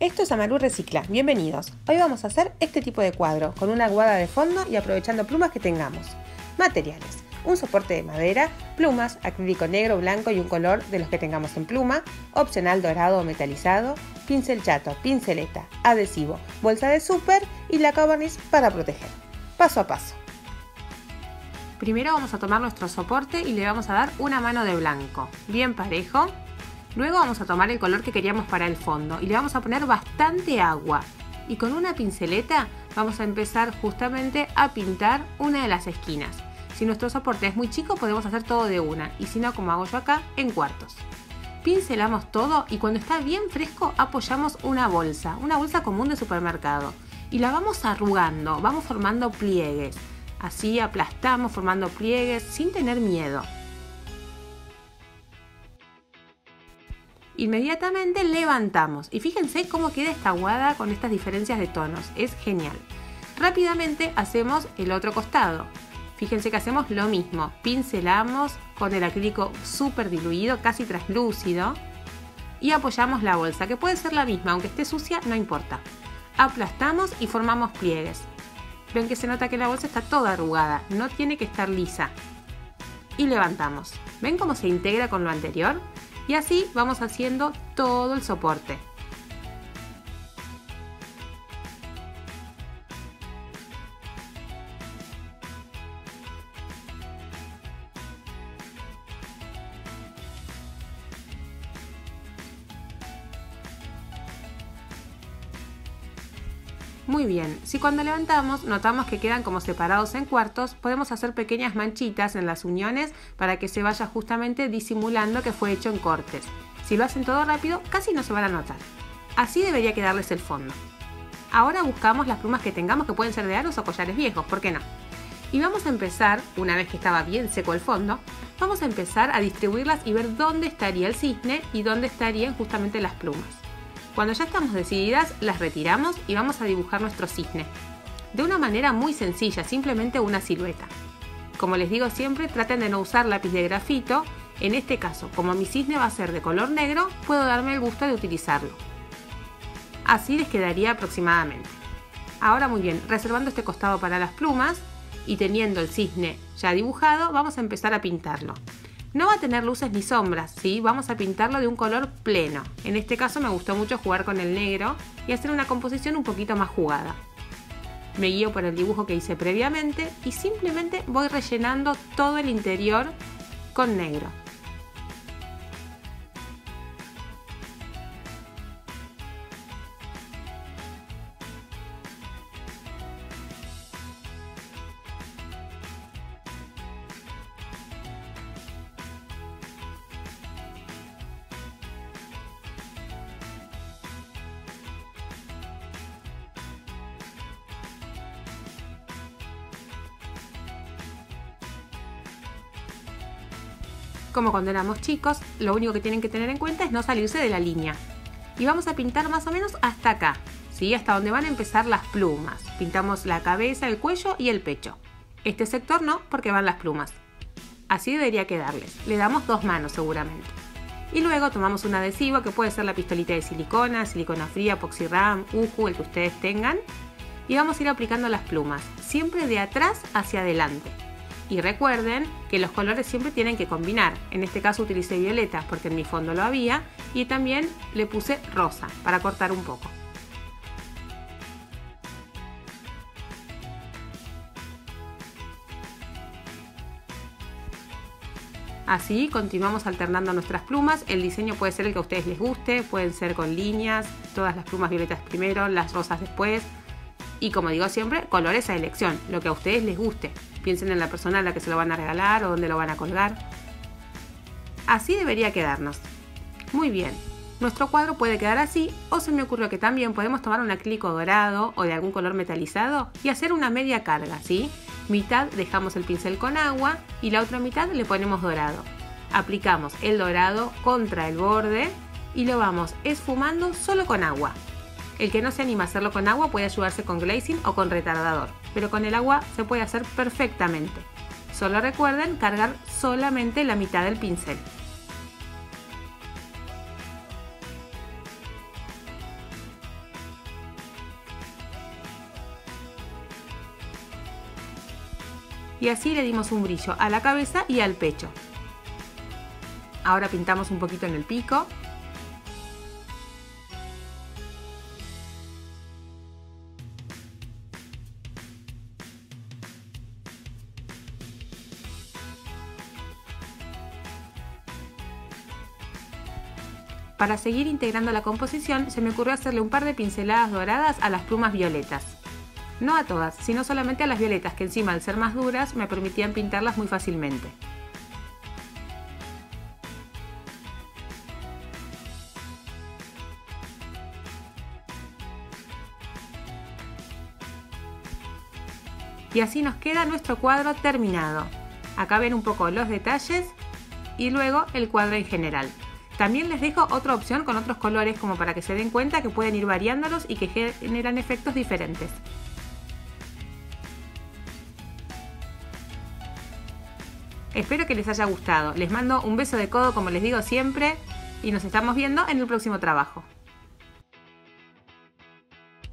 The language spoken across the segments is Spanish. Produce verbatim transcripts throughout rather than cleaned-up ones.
Esto es Amaru Recicla, bienvenidos. Hoy vamos a hacer este tipo de cuadro, con una aguada de fondo y aprovechando plumas que tengamos. Materiales: un soporte de madera, plumas, acrílico negro, blanco y un color de los que tengamos en pluma, opcional dorado o metalizado, pincel chato, pinceleta, adhesivo, bolsa de súper y laca o barniz para proteger. Paso a paso. Primero vamos a tomar nuestro soporte y le vamos a dar una mano de blanco, bien parejo. Luego vamos a tomar el color que queríamos para el fondo y le vamos a poner bastante agua. Y con una pinceleta vamos a empezar justamente a pintar una de las esquinas. Si nuestro soporte es muy chico podemos hacer todo de una, y si no, como hago yo acá, en cuartos. Pincelamos todo y cuando está bien fresco apoyamos una bolsa, una bolsa común de supermercado. Y la vamos arrugando, vamos formando pliegues. Así aplastamos formando pliegues sin tener miedo. Inmediatamente levantamos y fíjense cómo queda esta aguada con estas diferencias de tonos, es genial. Rápidamente hacemos el otro costado. Fíjense que hacemos lo mismo, pincelamos con el acrílico súper diluido, casi translúcido, y apoyamos la bolsa, que puede ser la misma, aunque esté sucia, no importa. Aplastamos y formamos pliegues. Ven que se nota que la bolsa está toda arrugada, no tiene que estar lisa. Y levantamos. ¿Ven cómo se integra con lo anterior? Y así vamos haciendo todo el soporte. Muy bien, si cuando levantamos notamos que quedan como separados en cuartos, podemos hacer pequeñas manchitas en las uniones para que se vaya justamente disimulando que fue hecho en cortes. Si lo hacen todo rápido, casi no se van a notar. Así debería quedarles el fondo. Ahora buscamos las plumas que tengamos, que pueden ser de aros o collares viejos, ¿por qué no? Y vamos a empezar, una vez que estaba bien seco el fondo, vamos a empezar a distribuirlas y ver dónde estaría el cisne y dónde estarían justamente las plumas. Cuando ya estamos decididas, las retiramos y vamos a dibujar nuestro cisne. De una manera muy sencilla, simplemente una silueta. Como les digo siempre, traten de no usar lápiz de grafito. En este caso, como mi cisne va a ser de color negro, puedo darme el gusto de utilizarlo. Así les quedaría aproximadamente. Ahora muy bien, reservando este costado para las plumas y teniendo el cisne ya dibujado, vamos a empezar a pintarlo. No va a tener luces ni sombras, ¿sí? Vamos a pintarlo de un color pleno. En este caso me gustó mucho jugar con el negro y hacer una composición un poquito más jugada. Me guío por el dibujo que hice previamente y simplemente voy rellenando todo el interior con negro. Como cuando éramos chicos, lo único que tienen que tener en cuenta es no salirse de la línea. Y vamos a pintar más o menos hasta acá, ¿sí? Hasta donde van a empezar las plumas. Pintamos la cabeza, el cuello y el pecho. Este sector no, porque van las plumas. Así debería quedarles. Le damos dos manos seguramente. Y luego tomamos un adhesivo que puede ser la pistolita de silicona, silicona fría, Epoxy-Ram, Uju, el que ustedes tengan. Y vamos a ir aplicando las plumas, siempre de atrás hacia adelante. Y recuerden que los colores siempre tienen que combinar. En este caso utilicé violeta porque en mi fondo lo había y también le puse rosa para cortar un poco. Así continuamos alternando nuestras plumas. El diseño puede ser el que a ustedes les guste, pueden ser con líneas, todas las plumas violetas primero, las rosas después. Y como digo siempre, colores a elección, lo que a ustedes les guste. Piensen en la persona a la que se lo van a regalar o dónde lo van a colgar. Así debería quedarnos. Muy bien, nuestro cuadro puede quedar así, o se me ocurrió que también podemos tomar un acrílico dorado o de algún color metalizado y hacer una media carga, ¿sí? Mitad dejamos el pincel con agua y la otra mitad le ponemos dorado. Aplicamos el dorado contra el borde y lo vamos esfumando solo con agua. El que no se anima a hacerlo con agua puede ayudarse con glazing o con retardador, pero con el agua se puede hacer perfectamente. Solo recuerden cargar solamente la mitad del pincel. y así le dimos un brillo a la cabeza y al pecho. Ahora pintamos un poquito en el pico. Para seguir integrando la composición, se me ocurrió hacerle un par de pinceladas doradas a las plumas violetas. No a todas, sino solamente a las violetas, que encima al ser más duras me permitían pintarlas muy fácilmente. Y así nos queda nuestro cuadro terminado. Acá ven un poco los detalles y luego el cuadro en general. También les dejo otra opción con otros colores como para que se den cuenta que pueden ir variándolos y que generan efectos diferentes. Espero que les haya gustado. Les mando un beso de codo como les digo siempre y nos estamos viendo en el próximo trabajo.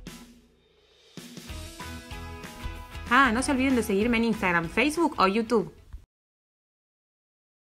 Ah, no se olviden de seguirme en Instagram, Facebook o YouTube.